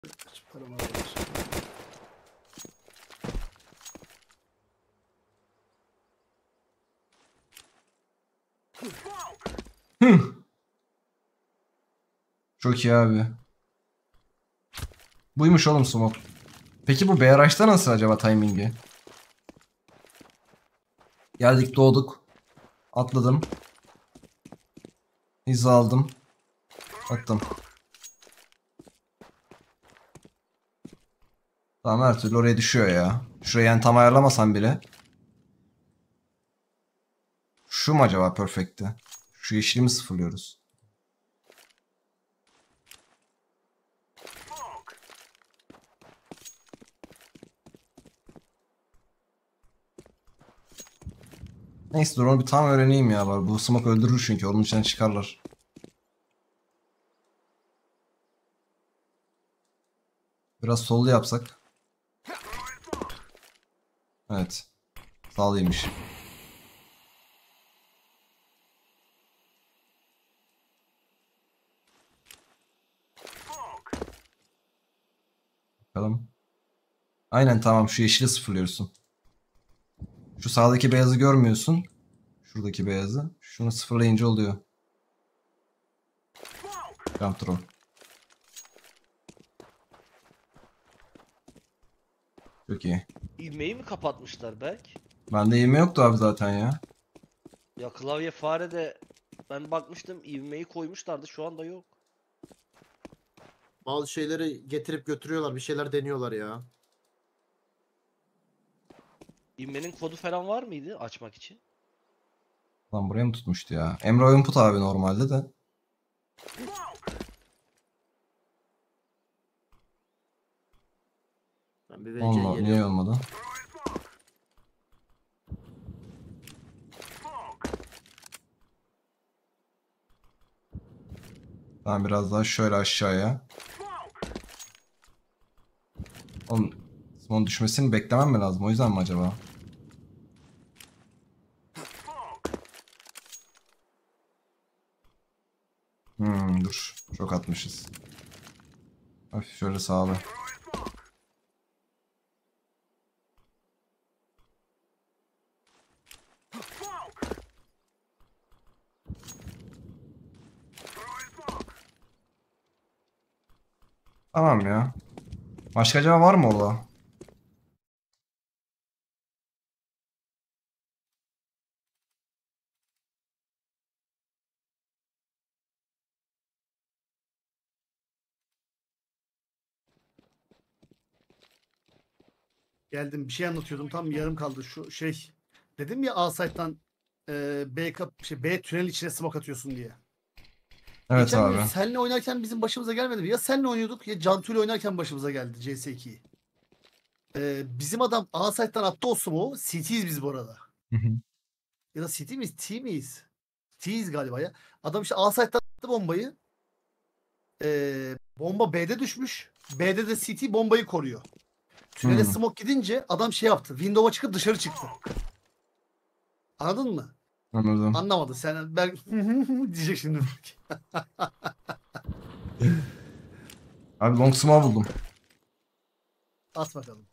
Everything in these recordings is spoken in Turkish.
Kaç param var? Hı. Çok iyi abi. Buymuş oğlum smoke. Peki bu BRH'ta nasıl acaba timingi? Geldik doğduk. Atladım. Hız aldım. Attım. Tamam her türlü oraya düşüyor ya. Şurayı yani tam ayarlamasam bile. Şu mu acaba perfect'ti? Şu yeşili mi sıfırlıyoruz? Neyse dur onu bir tam öğreneyim ya. Var. Bu smoke öldürür çünkü. Onun içinden çıkarlar. Biraz sollu yapsak. Evet. Sağlıymış. Bakalım. Aynen tamam şu yeşili sıfırlıyorsun. Şu sağdaki beyazı görmüyorsun. Şuradaki beyazı. Şunu sıfırlayınca oluyor. Control. Çok iyi. İvmeyi mi kapatmışlar Berk? Bende yemeği yoktu abi zaten ya. Ya klavye fare de ben bakmıştım ivmeyi koymuşlardı şu anda yok. Bazı şeyleri getirip götürüyorlar. Bir şeyler deniyorlar ya. İvmenin kodu falan var mıydı açmak için? Lan buraya mı tutmuştu ya? Emre input abi normalde de. Ben bir VC Olmadı. Niye geliyorum. olmadı? Ben biraz daha şöyle aşağıya. Oğlum Simon düşmesini beklemem mi lazım? O yüzden mi acaba? Dur. Çok atmışız. Hafif şöyle sağlı. Tamam ya. Başka acaba var mı orada? Geldim. Bir şey anlatıyordum. Tam yarım kaldı. Şu şey. Dedim ya A site'dan B tünel içine smoke atıyorsun diye. Evet Geçen gün abi. senle oynarken bizim başımıza gelmedi mi? Ya senle oynuyorduk ya Cantu ile oynarken başımıza geldi CS2'yi. Bizim adam A site'dan attı o smoke'u. CT'yiz biz bu arada. Hı hı. Ya da CT miyiz? T miyiz? T'yiz galiba ya. Adam işte A site'dan attı bombayı. Bomba B'de düşmüş. B'de de CT bombayı koruyor. Tünele Hmm, smoke gidince adam şey yaptı. Windows'a çıkıp dışarı çıktı. Anladın mı? anladım. Anlamadı. Sen ben diyecek şimdi. Abi long smoke buldum. At bakalım.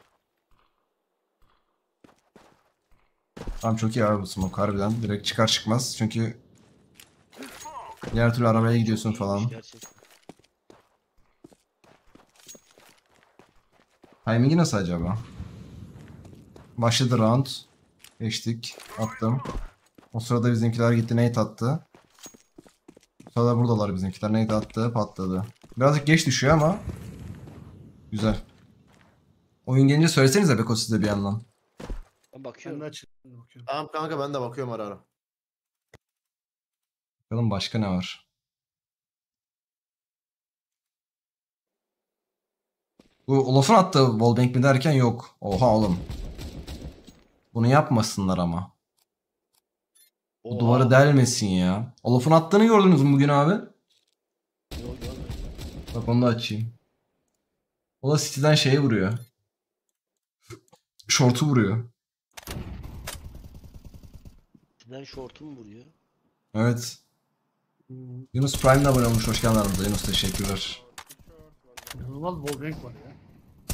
Tamam çok iyi abi bu smoke harbiden. Direkt çıkar çıkmaz. Çünkü diğer türlü arabaya gidiyorsun İyiymiş falan. gerçekten. Timing'i nasıl acaba? Başladı round. Geçtik. Attım. O sırada bizimkiler gitti nade attı. O sırada buradalar bizimkiler. Nade attı patladı. Birazcık geç düşüyor ama güzel. Oyun gelince söylesenize Beko size bir yandan. Ben Ben bakıyorum. de açıyorum. Bakıyorum. Tamam kanka ben de bakıyorum ara ara. Bakalım başka ne var? Bu Olaf'ın attığı wallbang mi derken yok. Oha oğlum. Bunu yapmasınlar ama. Bu duvarı Oha. delmesin ya. Olaf'ın attığını gördünüz mü bugün abi? Yok görmedim. Bak onu da açayım. Olaf City'den şeye vuruyor. Short'u vuruyor. Sizden şortu mu vuruyor? Evet. Yunus Prime'le abone olmuş. Hoş geldin aramıza. Yunus teşekkürler. İnanılmaz bol renk var ya.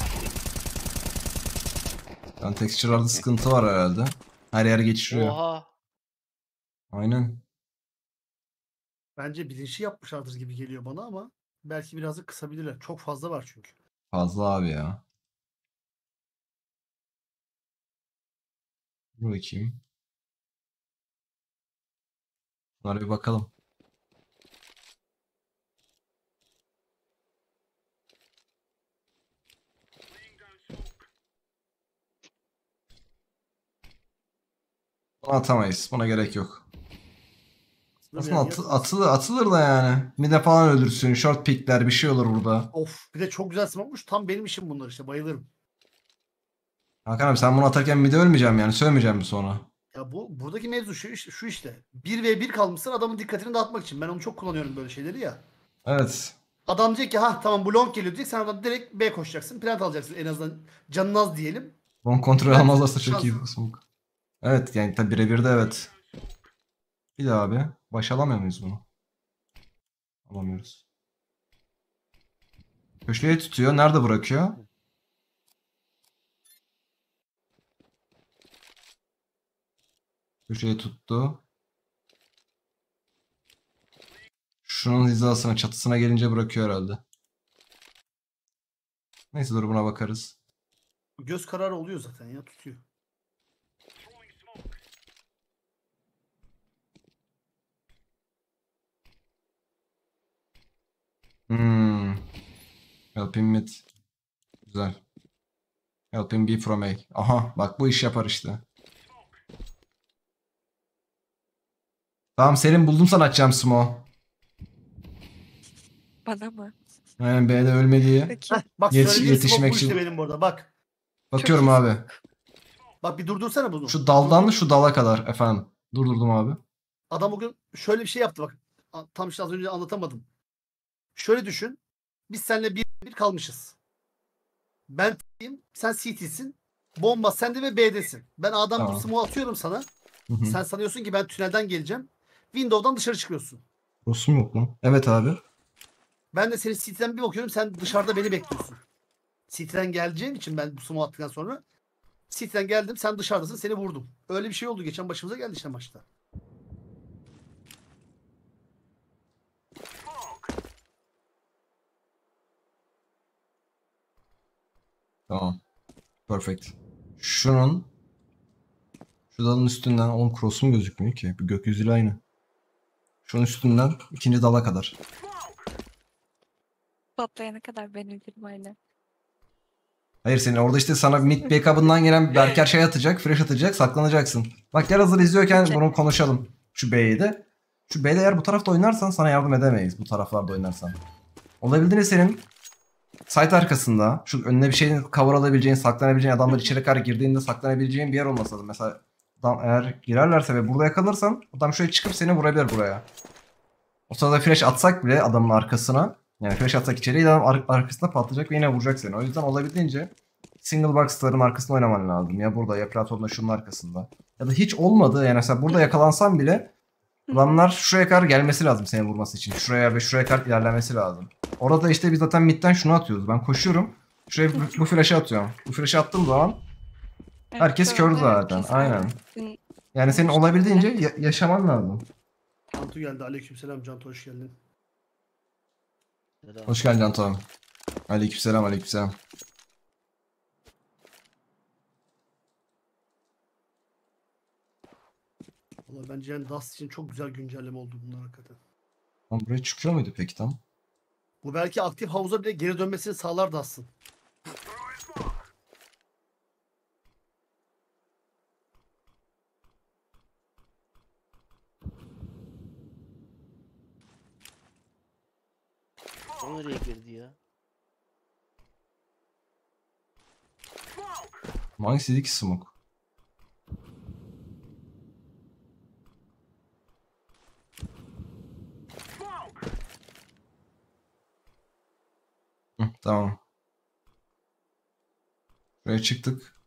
Yani texture'larda sıkıntı var herhalde. Her yer geçiriyor. Oha. Aynen. Bence bilinçli yapmışlardır gibi geliyor bana ama belki birazcık kısabilirler. Çok fazla var çünkü. Fazla abi ya. Dur bakayım. Bunlara bir bakalım. Bunu atamayız. Buna gerek yok. Aslında Yani yapılsın. atılır da yani. Mide falan ölürsün. Short pickler bir şey olur burada. Of, bir de çok güzel smoke'muş. Tam benim işim bunlar işte. Bayılırım. Hakan abi sen bunu atarken mide ölmeyeceğim yani. Sövmeyeceğim mi sonra? Ya buradaki mevzu şu işte. 1v1 kalmışsın adamın dikkatini dağıtmak için. Ben onu çok kullanıyorum böyle şeyleri ya. Evet. Adam diyecek ki ha tamam bu long geliyor diyecek. Sen oradan direkt B koşacaksın. Plant alacaksın en azından. Canın az diyelim. Bon kontrol Ben almazlarsa çok şans- iyi. Smoke. Evet yani tabi birebir de evet. Bir daha abi. Baş alamıyor muyuz bunu? Alamıyoruz. Köşeye tutuyor. Nerede bırakıyor? Köşeye tuttu. Şunun hizasına, çatısına gelince bırakıyor herhalde. Neyse dur buna bakarız. Göz kararı oluyor zaten ya tutuyor. Help him mid. Güzel. Help him be from A. Aha bak bu iş yapar işte. Tamam Selim buldum sana atacağım Smo. Bana mı? Yani B'de ölme diye. Peki. Bak Yetişmek yetişmek bu işte için. benim burada bak. Bakıyorum iyi. abi. Bak bir durdursana bunu. Şu daldan şu dala kadar efendim. Durdurdum abi. Adam bugün şöyle bir şey yaptı bak. Tam işte az önce anlatamadım. Şöyle düşün. Biz seninle bir kalmışız. Ben T'yim, sen CT'sin. Bomba sende ve B'desin. Ben A'dan Tamam. bu smoke atıyorum sana. Hı hı. Sen sanıyorsun ki ben tünelden geleceğim. Window'dan dışarı çıkıyorsun. Rosum yok mu? Evet abi. Ben de seni CT'den bir bakıyorum sen dışarıda beni bekliyorsun. CT'den geleceğim için ben bu smoke attıktan sonra CT'den geldim sen dışarıdasın seni vurdum. Öyle bir şey oldu geçen başımıza geldi işte maçta. Tamam. Perfect. Şunun şu dalın üstünden oğlum cross'um gözükmüyor ki. Bir gökyüzüyle aynı. Şunun üstünden ikinci dala kadar. Patlayana kadar ben öldürüm aynen. Hayır senin orada işte sana mid backup'ından gelen Berker şey atacak, flash atacak, saklanacaksın. Bak gel hazır izliyorken Peki. bunu konuşalım. Şu B'yi de. Şu B'de eğer bu tarafta oynarsan sana yardım edemeyiz. Bu taraflarda oynarsan. Olabildiğince senin site arkasında şu önüne bir şeyin cover alabileceğin, saklanabileceğin adamlar içeri kadar girdiğinde saklanabileceğin bir yer olması lazım. Mesela adam eğer girerlerse ve burada yakalarsan adam şöyle çıkıp seni vurabilir buraya. O sırada flash atsak bile adamın arkasına yani flash atsak içeriye adam arkasında patlayacak ve yine vuracak seni. O yüzden olabildiğince single box'ların arkasında oynaman lazım. Ya burada ya platformda şunun arkasında. Ya da hiç olmadı yani mesela burada yakalansan bile adamlar şuraya kadar gelmesi lazım seni vurması için. Şuraya ve şuraya kadar ilerlemesi lazım. Orada işte biz zaten midden şunu atıyoruz. Ben koşuyorum. Şuraya bu flash'ı atıyorum. Bu flash'ı attığım zaman Evet, herkes kör doğru, zaten. herkes Aynen. Sizin- Yani senin olabildiğince yaşaman lazım. Cantu geldi. Aleykümselam Cantu hoş geldin. Selam. Hoş geldin Anton. Aleykümselam aleykümselam. Valla bence yani Dust için çok güzel güncelleme oldu bunlar hakikaten. Lan buraya çıkıyor muydu peki tam? Bu belki aktif havuza bile geri dönmesini sağlar Dust'ın. O nereye girdi ya? Hangisiydi ki smoke? Hı, tamam. Buraya çıktık.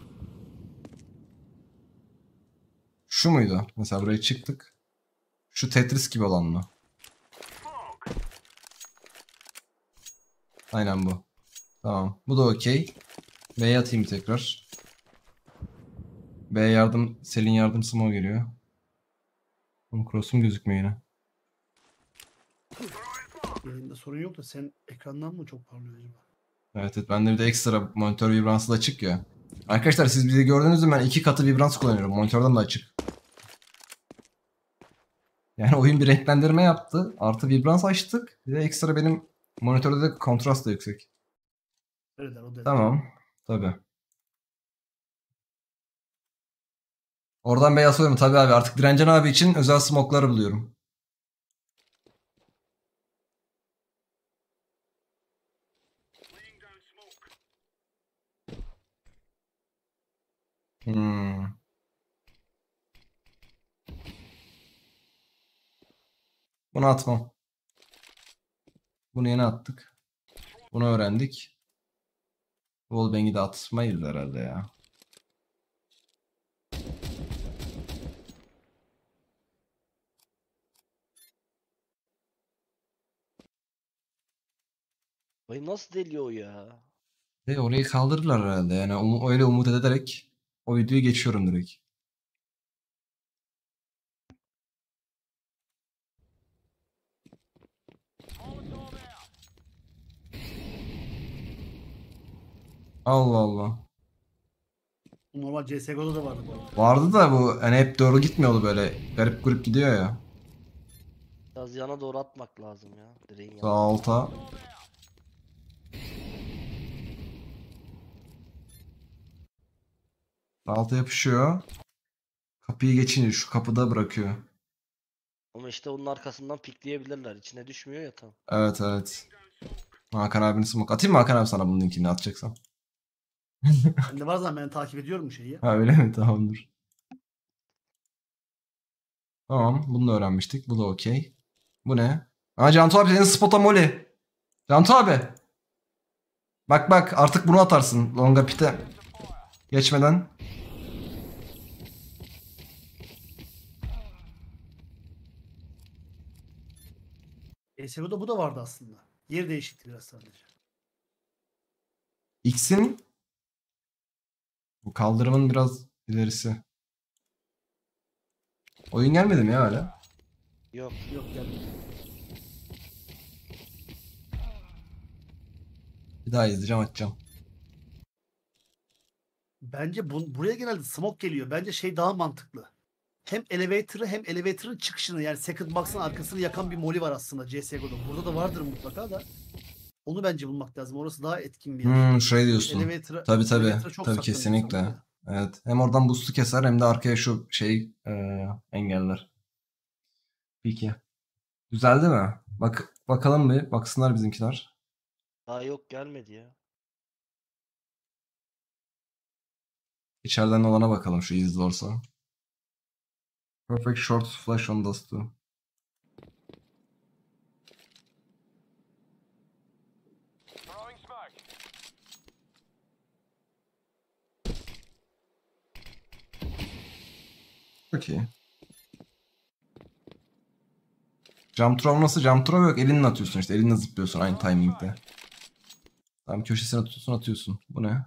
Şu muydu? Mesela buraya çıktık. Şu Tetris gibi olan mı? Aynen bu. Tamam. Bu da okey. B'ye atayım tekrar. B yardım. Selin yardım smoke geliyor. Oğlum cross'um gözükmüyor yine. Yayında sorun yok da sen ekrandan mı çok parlıyor acaba? Evet, evet, bende bir de ekstra monitör vibransı da açık ya. Arkadaşlar siz bizi gördüğünüzde ben 2 katı vibrans kullanıyorum. Monitörden de açık. Yani oyun bir renklendirme yaptı. Artı vibrans açtık. Bir de ekstra benim monitörde de kontrast da yüksek. Öyleler o derece. Tamam. Tabii. Oradan beyaz alıyorum tabii abi. Artık Direncan abi için özel smokları buluyorum. Hmm. Bunu atmam. Bunu yeni attık. Bunu öğrendik. Wallbang'i de atmayız herhalde ya. Ay nasıl deliyor ya? Orayı kaldırırlar herhalde. Yani öyle umut ederek o videoyu geçiyorum direkt. Allah Allah. Bu normal CSGO'da da vardı bu arada. Vardı da bu hani hep doğru gitmiyordu böyle. Garip grup gidiyor ya. Biraz yana doğru atmak lazım ya. Direğin Sağ yanına. alta. Sağ alta yapışıyor. Kapıyı geçince şu kapıda bırakıyor. Ama işte onun arkasından pikleyebilirler. İçine düşmüyor ya tam. Evet, evet. Hakan abinin smoke. Atayım mı Hakan abi sana bunun linkini atacaksan? Bende var zaten ben takip ediyorum bu şeyi ya. Ha öyle mi? Tamamdır. Tamam. Bunu da öğrenmiştik. Bu da okey. Bu ne? Aa, Cantu abi senin spota moli. Cantu abi. Bak bak artık bunu atarsın. Longa pite. Geçmeden. CSGO'da bu da vardı aslında. Yer değişikti biraz sadece. X'in bu kaldırımın biraz ilerisi. Oyun gelmedi mi ya hala? Yok. Yok gelmedi. Bir daha izleyeceğim, açacağım. Bence buraya genelde smoke geliyor. Bence şey daha mantıklı. Hem elevator'ı hem elevator'ın çıkışını yani second box'ın arkasını yakan bir moli var aslında CSGO'da. Burada da vardır mutlaka da. Onu bence bulmak lazım. Orası daha etkin bir yer. Şey diyorsun. Tabii tabii. Elevator'a çok Tabii saklanıyor kesinlikle. insanlar ya. Evet. Hem oradan boost'u keser hem de arkaya şu şey engeller. Peki. Güzeldi mi? Bak bakalım bir. Baksınlar bizimkiler. Daha yok gelmedi ya. İçeriden olana bakalım şu izli olsa. Perfect short flash on dust too. Çok iyi. Jump throw nasıl? Jump throw yok. Elinle atıyorsun işte. Elinle zıplıyorsun aynı timingde. Tam köşesine tutuyorsun, atıyorsun. Bu ne?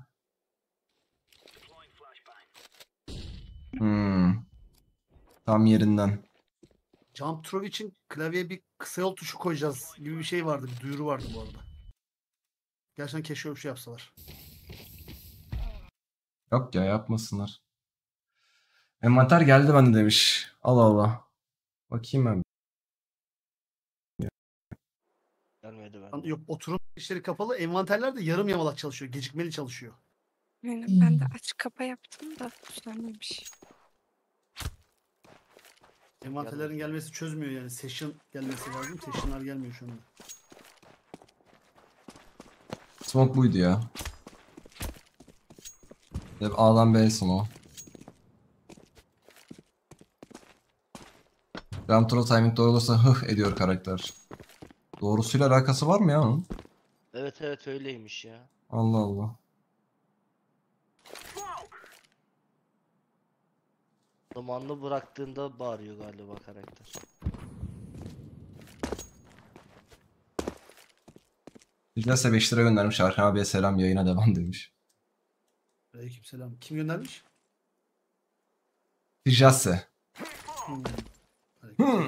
Tam yerinden. Jump throw için klavyeye bir kısa yol tuşu koyacağız gibi bir şey vardı. Bir duyuru vardı bu arada. Gerçekten keşke öyle bir şey yapsalar. Yok ya, yapmasınlar. Envanter geldi bende demiş. Allah Allah. Bakayım ben. Gelmedi Lan bende. yok oturum işleri kapalı. Envanterler de yarım yamalak çalışıyor. Gecikmeli çalışıyor. Yani ben de aç kapa yaptım da düzenlemiş. Envanterlerin gelmesi çözmüyor yani. Session gelmesi lazım. Session'lar gelmiyor şu anda. Smoke buydu ya. Hep A'dan B'ye smoke. Jump throw timing doğru olursa hıh ediyor karakter. Doğrusuyla alakası var mı ya onun? Evet evet öyleymiş ya. Allah Allah. Zamanını bıraktığında bağırıyor galiba karakter. Ticelse 5 lira göndermiş. Arkan abiye selam, yayına devam demiş. Aleykümselam. Kim göndermiş? Ticelse. Hmm. Aleykümselam.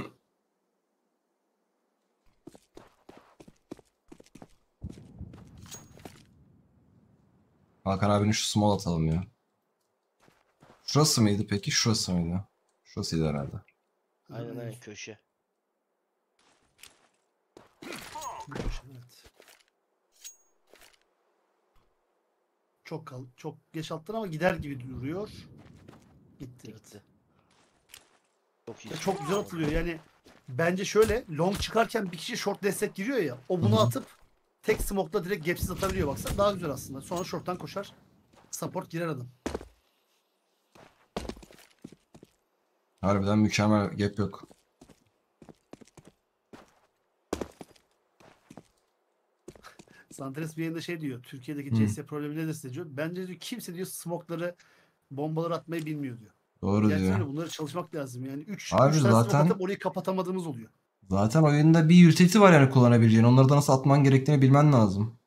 Hakan abinin şu small atalım ya. Şurası mıydı peki? Şurası mıydı? Şurasıydı herhalde. Aynen aynen köşe. Evet. Çok geç attın ama gider gibi duruyor. Gitti. Evet. Gitti. Çok iyi. Çok güzel atılıyor. Yani bence şöyle long çıkarken bir kişi short destek giriyor ya. O bunu Hı hı. atıp tek smoke'la direkt gapsiz atabiliyor baksana. Daha güzel aslında. Sonra short'tan koşar. Support girer adam. Harbiden mükemmel, gap yok. Santres bir yerinde şey diyor. Türkiye'deki Hı. CS problemi nedir diyor. Bence diyor kimse diyor smoke'ları bombaları atmayı bilmiyor diyor. Doğru Gerçekten diyor. öyle, bunları çalışmak lazım. Yani 3 Abi tane smoke zaten atıp orayı kapatamadığımız oluyor. zaten oyunda bir utility var yani kullanabileceğin. Onları da nasıl atman gerektiğini bilmen lazım.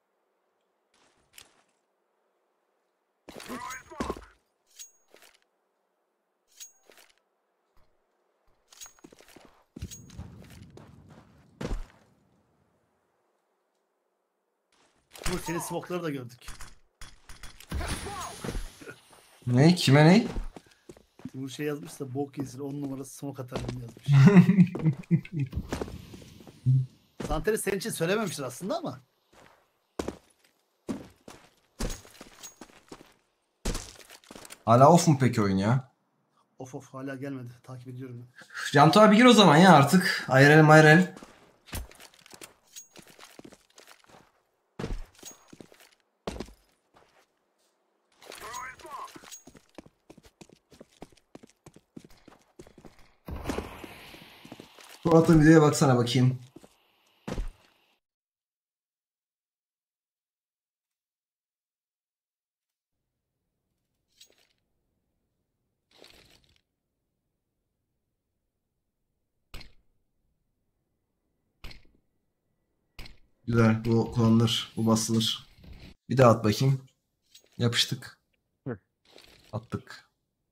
Bu senin smoke'ları da gördük. Ne? Kime ne? Timur şey yazmış da bok yesin 10 numara smoke atarım yazmış. Santres senin için söylememiştir aslında ama. Hala off mu peki oyun ya? Of hala gelmedi. Takip ediyorum ben. Cantu abi gir o zaman ya artık. IRL. Bu atın videoya baksana bakayım. Güzel. Bu kullanılır. Bu basılır. Bir daha at bakayım. Yapıştık. Hı. Attık.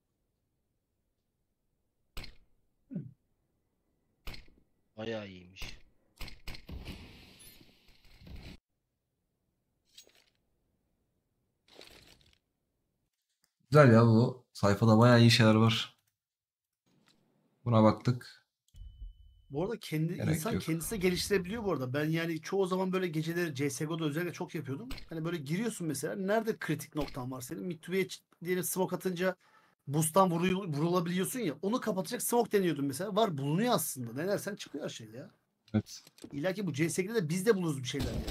Bayağı iyiymiş. Güzel ya bu. Sayfada bayağı iyi şeyler var. Buna baktık. Bu arada Gerek insan yok. kendisi de geliştirebiliyor bu arada. Ben yani çoğu zaman böyle geceleri CSGO'da özellikle çok yapıyordum. Hani böyle giriyorsun mesela. Nerede kritik noktan var senin? Mid to B'ye diyelim smoke atınca boost'tan vurulabiliyorsun ya. Onu kapatacak smoke deniyordum mesela. Var, bulunuyor aslında. Denersen çıkıyor her şey ya. Evet. İlla ki bu CSG'de de biz de buluruz bir şeyler yani.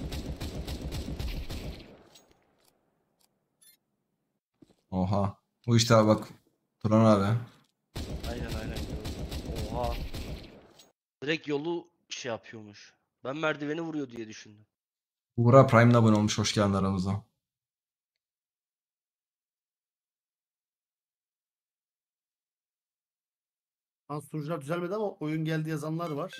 Oha. Bu işte abi bak. Turan abi. Aynen gördüm. Oha. Direkt yolu şey yapıyormuş. Ben merdiveni vuruyor diye düşündüm. Buğra Prime'le abone olmuş. Hoş geldin aramıza. Sunucular düzelmedi ama oyun geldi yazanlar var.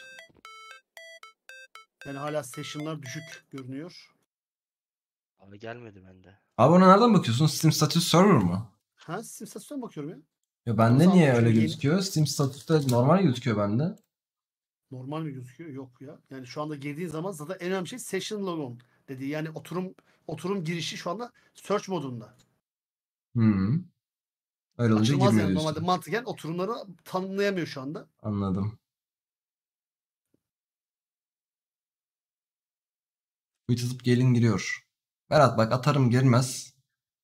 Yani hala session'lar düşük görünüyor. Abi gelmedi bende. Abi ona nereden bakıyorsun? Steam Status Server mı? Ha, Steam statüsüne bakıyorum ya. Ya Onu bende sana niye bakıyorum. öyle Yeni... gözüküyor? Steam Status'ta normal gözüküyor bende. Normal mi gözüküyor? Yok ya. Yani şu anda girdiğin zaman zaten en önemli şey session logon dediği. Yani oturum girişi şu anda search modunda. Hmm. Öyle olunca Açılmaz girmiyor yani. Normalde diyorsun. mantıken oturumları tanımlayamıyor şu anda. Anladım. Quit atıp gelin giriyor. Berat bak atarım gelmez.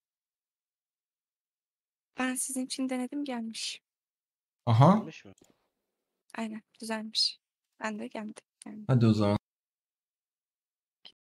Ben sizin için denedim, gelmiş. Aha. Gelmiş mi? Aynen, güzelmiş. Ben de geldi. Yani. Hadi o zaman.